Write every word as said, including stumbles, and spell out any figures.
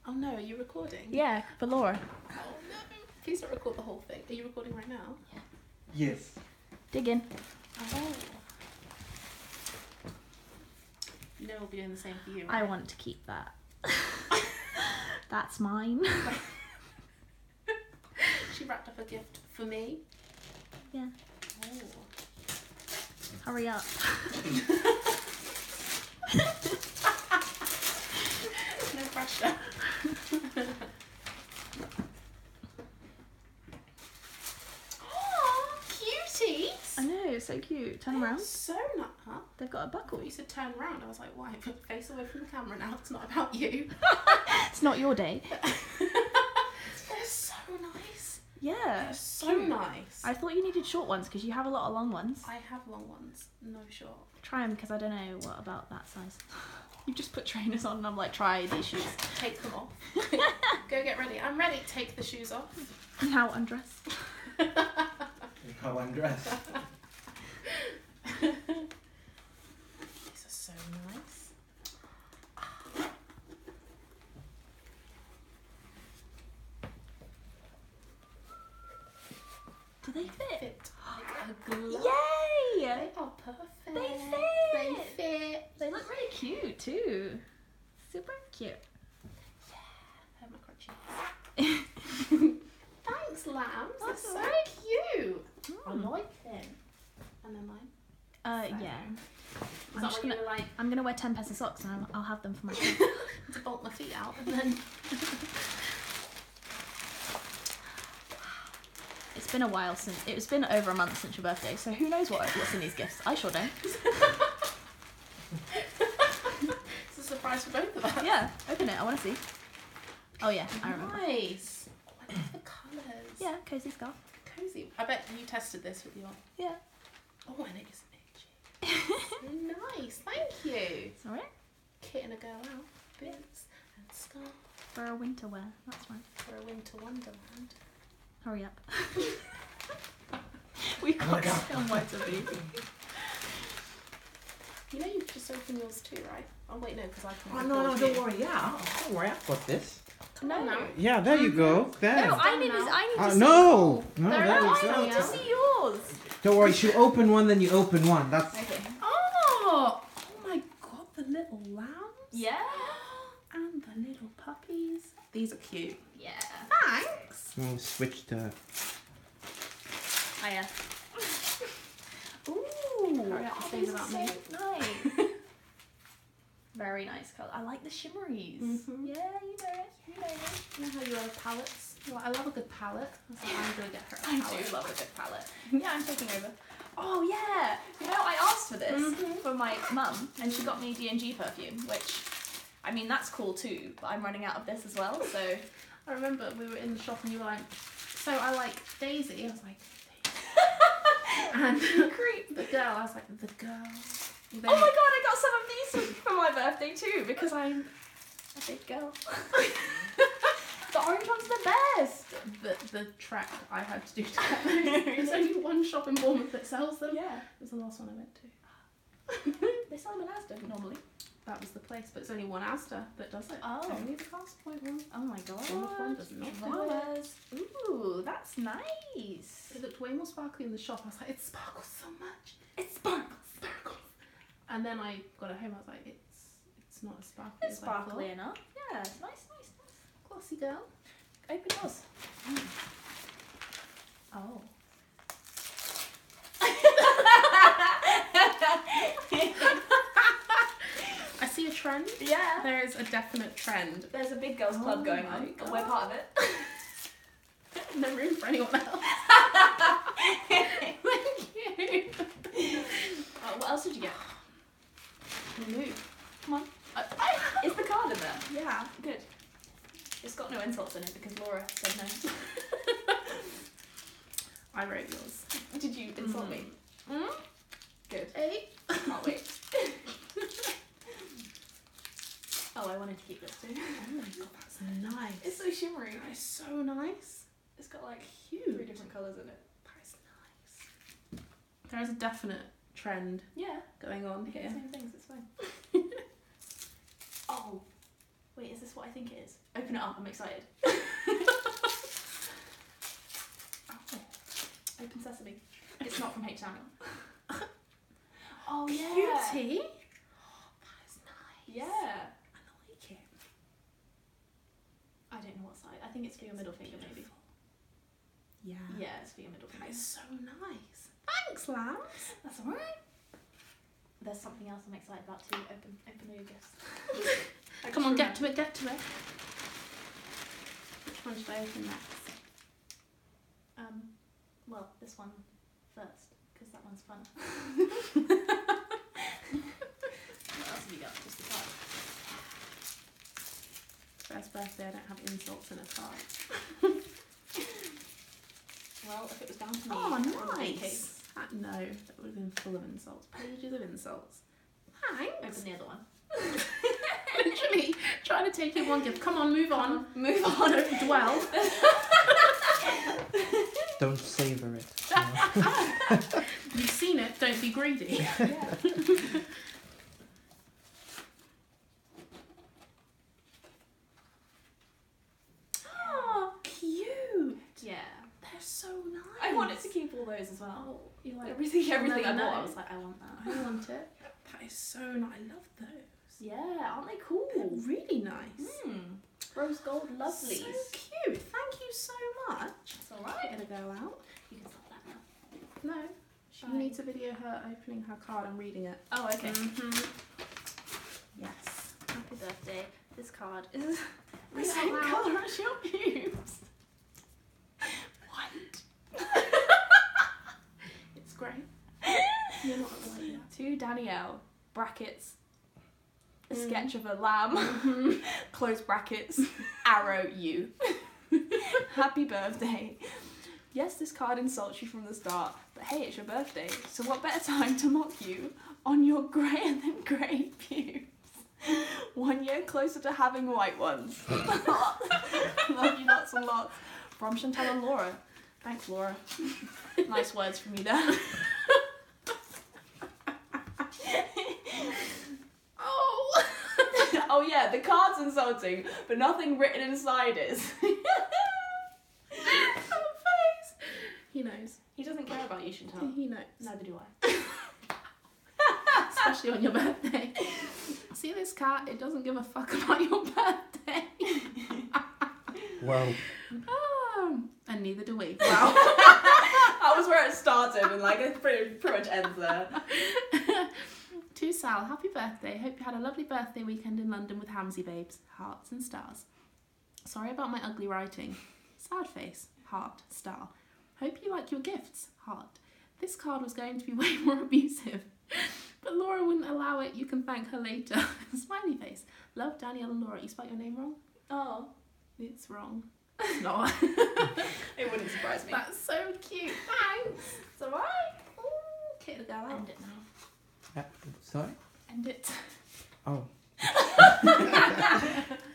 Oh no, are you recording? Yeah, for Laura. Oh no. Please don't record the whole thing. Are you recording right now? Yeah. Yes. Dig in. Oh. You know we'll be doing the same for you, I right? want to keep that. That's mine. She wrapped up a gift for me. Yeah. Oh. Hurry up. No pressure. Oh, cuties! I know, it's so cute. Turn They are around. So not, huh? They've got a buckle. You said turn around. I was like, why? Put the face away from the camera now. It's not about you. It's not your day. They're so nice. Yeah. They're so cute. nice. I thought you needed short ones because you have a lot of long ones. I have long ones, no short. Try them because I don't know what about that size. You just put trainers on and I'm like, try these shoes. Take them off. Go get ready. I'm ready. Take the shoes off. Now undress. How undressed. These are so nice. Do they fit? Fit like a glove. Yay! They are perfect. They fit. They fit. They look really cute too. Super cute. Have my crutches. Thanks, lambs. They're That's so alright. cute. I Mm. like them. And then mine. Uh, Same. yeah. Is I'm that just what you gonna- were like I'm gonna wear ten pairs of socks and I'll, I'll have them for myself. to bolt my feet out and then It's been a while since, it's been over a month since your birthday, so who knows what, what's in these gifts? I sure don't. it's a surprise for both of us. Yeah, open it, I want to see. Oh yeah, I remember. Nice. Oh, I love the colours. Yeah, cozy scarf. Cozy. I bet you tested this with your. Yeah. Oh, and it is itchy. Nice. Thank you. It's alright. Kitting a girl out. Boots and scarf For a winter wear, that's right. for a winter wonderland. Hurry up. We've Oh my got God. somewhere to be. You know you've just opened yours too, right? Oh wait, no, because I can. Oh, no, no, record don't you. worry. Yeah, don't worry. I've got this. Come on now. Yeah, there you go. There. No, I done need, now. to, I need to Uh, see. no, no, There there are you I go. need to see yours. Don't worry. You open one, then you open one. That's. Okay. Oh! Oh my god, the little lambs. Yeah. And the little puppies. These are cute. Yeah. Thanks. We'll switch to. Oh yeah. Ooh. Hurry up, oh, things these are about so me. nice. Very nice colour. I like the shimmeries. Mhm. Yeah, you know it. You know it. You know how you love palettes? Well, I love a good palette. I was like, I'm gonna get her a I palette. do love a good palette. Yeah, I'm taking over. Oh yeah. You know, I asked for this Mhm. for my mum, and she got me D and G perfume, which, I mean, that's cool too. But I'm running out of this as well, so. I remember we were in the shop and you were like, so I like Daisy. I was like, and Creep. the girl. I was like, the girl. And then- Oh my god, I got some of these for my birthday too because I'm a big girl. The orange one's the best. The the trek I had to do to get those. There's only one shop in Bournemouth that sells them. Yeah. It was the last one I went to. They sell them in Asda normally. That was the place, but it's only one Asda that does it. Oh. Only the Cast Point one. Oh my god. Bournemouth one does not do it. Dramas. Ooh, that's nice. It looked way more sparkly in the shop. I was like, it sparkles so much. It sparkles. Sparkles. And then I got it home. I was like, it's it's not as sparkly It's as I thought. sparkly enough. Yeah, it's nice, nice, nice. Glossy girl. Open yours. Oh. I see a trend. Yeah. There is a definite trend. There's a big girls club Oh going my on, and God. we're part of it. No room for anyone else. Thank you. Oh, what else did you get? Move. Come on. I, I, Is the card in there? yeah. Good. It's got no insults in it because Laura said no. I wrote yours. Did you insult me? Mm? Good. Eight. Can't wait. Oh, I wanted to keep this too. Oh my god, that's nice. It's so shimmery. That is so nice. It's got like Huge. three different colours in it. That is nice. There is a definite trend Yeah. going on I get here. the same things, it's fine. Oh. Wait, is this what I think it is? Open it up, I'm excited. Open sesame. It's not from H. Daniel. Oh yeah. Cutie. Oh, that is nice. Yeah. I like it. I don't know what side. I think it's for your middle finger, maybe. Yeah. Yeah, it's for your middle That finger. is so nice. Thanks, lambs. That's alright. There's something else I'm excited about too. Open, open all your gifts. Come on, get to it, get to it. Which one should I open next? Um, well, this one first, because that one's fun. What else have you got? Just the card. First birthday, I don't have insults in a card. Well, if it was down to me, Oh, it would be nice. case. Uh, no, that would have been full of insults. Pages of insults. Thanks. Open the other one. Literally trying to take in one gift. Come on, move on. Move on. Don't dwell. Don't savor it. You've seen it. Don't be greedy. Yeah. Oh, cute. Yeah. They're so nice. I wanted to keep all those as well. Oh, you like Everything, I'll everything I never bought, I know. was like, I want that. I want it. That is so nice. I love those. Yeah, aren't they cool? They're really nice. Hmm. Rose gold lovelies. So cute. Thank you so much. It's alright. Get a girl out. You can stop that now. No. She Right. needs to video her opening her card and reading it. Oh, okay. Mm-hmm. Yes. Happy birthday. This card is the Read same out loud. colour as your pubes. White. It's great. You're not like that. To Danielle, brackets, a Mm. sketch of a lamb, close brackets, arrow you. Happy birthday. Yes, this card insults you from the start, but hey, it's your birthday, so what better time to mock you on your greyer than grey pubes? One year closer to having white ones. Love you lots and lots. From Chantal and Laura. Thanks, Laura. Nice words from you there. Oh! Oh yeah, the card's insulting, but nothing written inside is. face. He knows. He doesn't care about you, Chantal. He knows. Neither do I. Especially on your birthday. See this cat? It doesn't give a fuck about your birthday. Well, Um, and neither do we. Wow. That was where it started, and like it pretty, pretty much ends there. To Sal, happy birthday. Hope you had a lovely birthday weekend in London with Hamsy babes. Hearts and stars. Sorry about my ugly writing. Sad face. Heart. Star. Hope you like your gifts. Heart. This card was going to be way more abusive, but Laura wouldn't allow it. You can thank her later. Smiley face. Love, Danielle and Laura. You spelled your name wrong? Oh, It's wrong. It's not. it wouldn't surprise me. That's so cute. Thanks. It's alright. Ooh, Kate the girl out. End it now. uh, sorry? End it. Oh.